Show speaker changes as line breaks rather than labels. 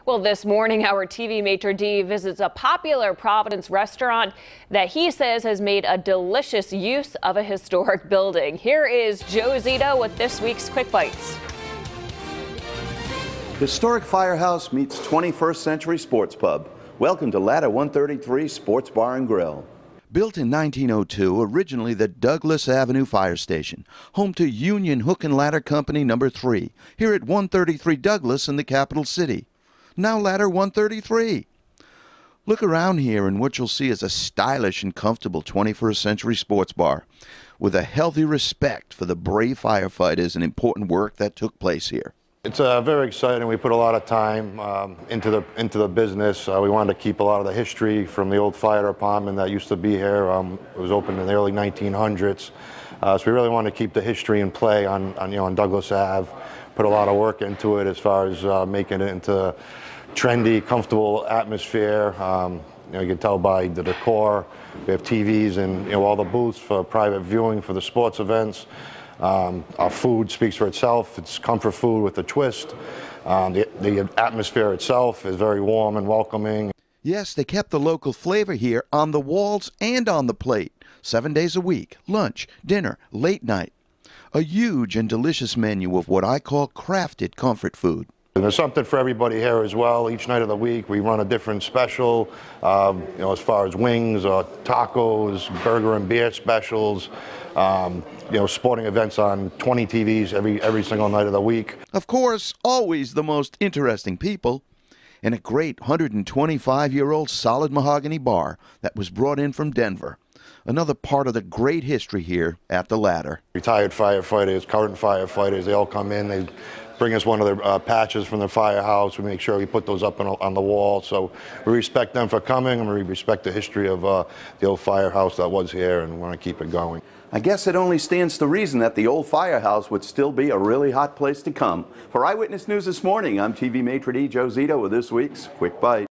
Well, this morning, our TV maitre d' visits a popular Providence restaurant that he says has made a delicious use of a historic building. Here is Joe Zito with this week's Quick Bites.
Historic Firehouse meets 21st Century Sports Pub. Welcome to Ladder 133 Sports Bar and Grill. Built in 1902, originally the Douglas Avenue Fire Station, home to Union Hook and Ladder Company No. 3, here at 133 Douglas in the capital city. Now Ladder 133. Look around here and what you'll see is a stylish and comfortable 21st century sports bar with a healthy respect for the brave firefighters and important work that took place here.
It's very exciting. We put a lot of time into the business. We wanted to keep a lot of the history from the old fire department that used to be here. It was opened in the early 1900s. So we really wanted to keep the history in play on Douglas Ave. Put a lot of work into it as far as making it into trendy, comfortable atmosphere. You can tell by the decor. We have TVs and all the booths for private viewing for the sports events. Our food speaks for itself. It's comfort food with a twist. The atmosphere itself is very warm and welcoming.
Yes, they kept the local flavor here on the walls and on the plate. 7 days a week, lunch, dinner, late night. A huge and delicious menu of what I call crafted comfort food.
And there's something for everybody here as well. Each night of the week we run a different special, as far as wings or tacos, burger and beer specials, sporting events on 20 TVs every single night of the week.
Of course, always the most interesting people. And a great 125-year-old solid mahogany bar that was brought in from Denver. Another part of the great history here at the Ladder.
Retired firefighters, current firefighters, they all come in, they bring us one of their patches from the firehouse. We make sure we put those up on the wall. So we respect them for coming, and we respect the history of the old firehouse that was here, and want to keep it going.
I guess it only stands to reason that the old firehouse would still be a really hot place to come. For Eyewitness News this morning, I'm TV maitre d' Joe Zito with this week's Quick Bite.